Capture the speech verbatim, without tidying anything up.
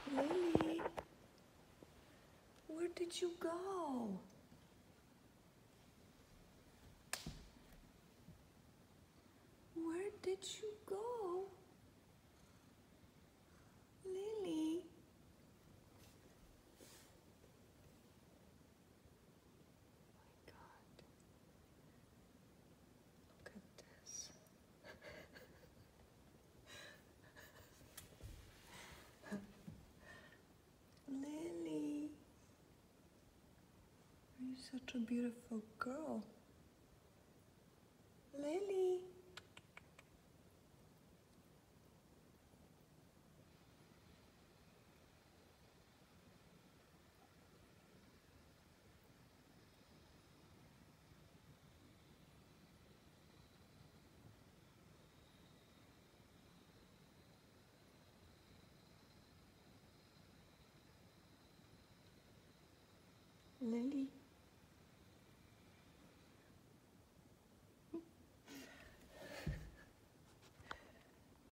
Lily, where did you go? Where did you go? Lily? Oh my God. Look at this. Lily, you're such a beautiful girl. Lily. Lily.